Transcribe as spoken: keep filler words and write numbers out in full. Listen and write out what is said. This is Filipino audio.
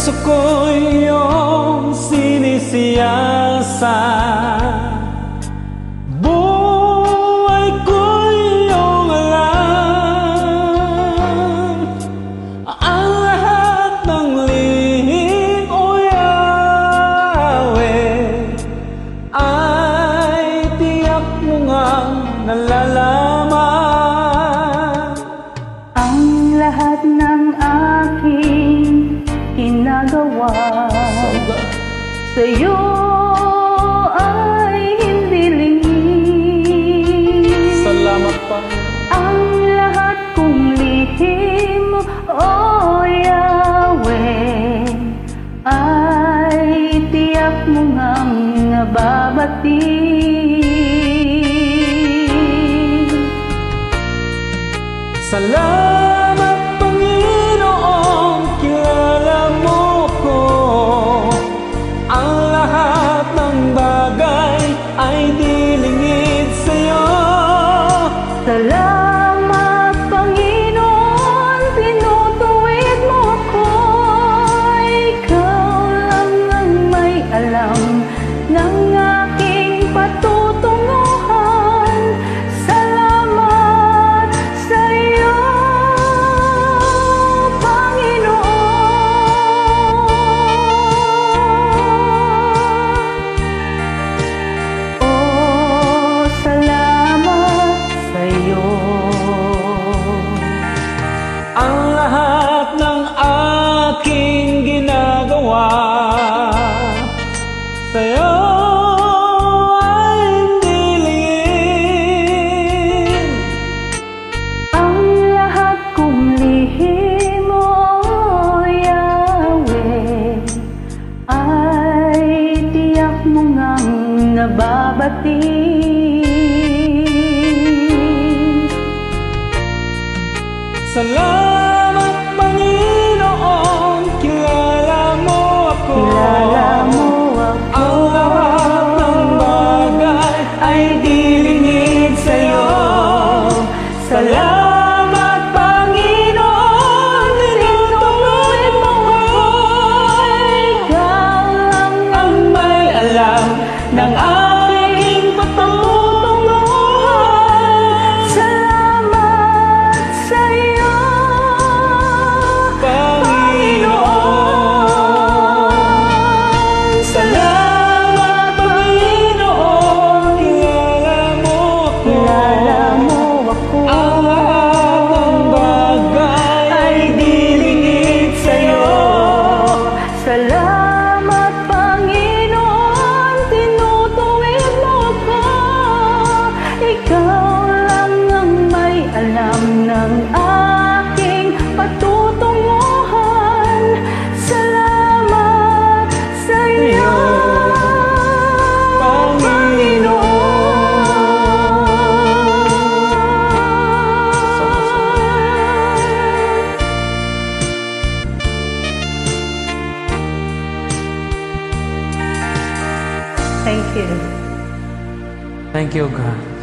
puso ko iyong sinisiyasat. Buhay ko iyong alam, ang lahat ng lihim, O Yahweh, ay tiyak mo ngang nalalaman. Ang lahat ng aking ginagawa sa'yo ay hindi lingid. Salamat pa. Ang lahat kong lihim, O Yahweh, ay tiyak mo ngang nababati. Salamat, Panginoon, kilala mo ko. Ang lahat ng bagay ay dilingid sa'yo. Salamat, Panginoon, tinutuwid mo ako. Ikaw lang ang may alam ng aking patutunguhan. Salamat sa'yo, Panginoon. Oh, salamat sa'yo. Ang lahat ng aking ginagawa sa'yo ay hindi lingid. Ang lahat kong lihim, O Yahweh, ay tiyak mo ngang nababati. Salamat, Panginoon, kilala mo ako. Kilala mo ako. Ang lahat ng bagay ay dilingid sa'yo. Salamat, Panginoon, tinutuloy mo ako. Ikaw lang Ang may alam ng aking patutunguhan. salamat sa'yo, Panginoon. Salamat, Panginoon, kilala mo ako. kilala mo ako. Ang lahat ng bagay ay dilingid sa'yo. Salamat, Panginoon, tinutuwid mo ako. Ikaw lang ang may alam ng aking patutunguhan. Salamat sa'yo, Panginoon. Thank you. Thank you, God.